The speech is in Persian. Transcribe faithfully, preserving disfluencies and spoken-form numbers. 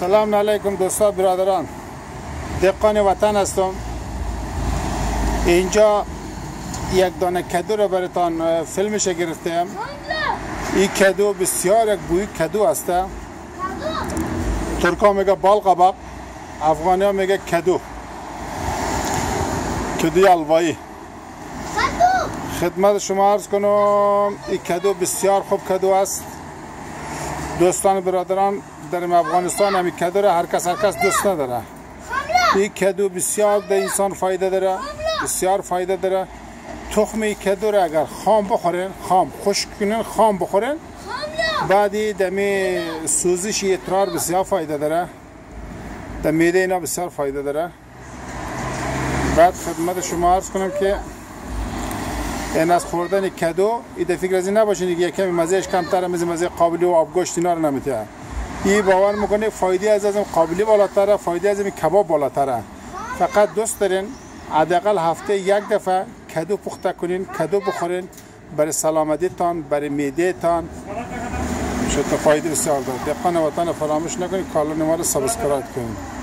سلام علیکم دوستا برادران، دهقان وطن هستم. اینجا یک دانه کدو را براتان فیلمش گرفتم. این کدو بسیار یک بوی کدو است. ترکا میگه بال قبق، افغانی ها میگه کدو، کدوی الوایی. خدمت شما عرض کنم این کدو بسیار خوب کدو است. دوستان برادران در افغانستان همی کدو را هر کس هر کس دوست نداره. این کدو بسیار در انسان فایده داره، بسیار فایده داره. تخم این کدو را اگر خام بخورین، خام خشک کنین، خام بخورین، بعدی دمی سوزش ادرار بسیار فایده داره، در معده اینا بسیار فایده داره. بعد خدمت شما عرض کنم که این از خوردن کدو این فکر از این نباشین که یکمی مزهش کمتره، مثل مزه قابلی و آبگوشت اینا رو نمیته. این باور میکنه فایده از از قابلی بالاتره، فایده از این کباب بالاتره. فقط دوست دارین حداقل هفته یک دفعه کدو پخته کنین، کدو بخورین، برای سلامتیتان، برای معده تان شد فایده بسیار داره. دهقان وطن فراموش نکنید کانال ما رو سابسکرایب کنید.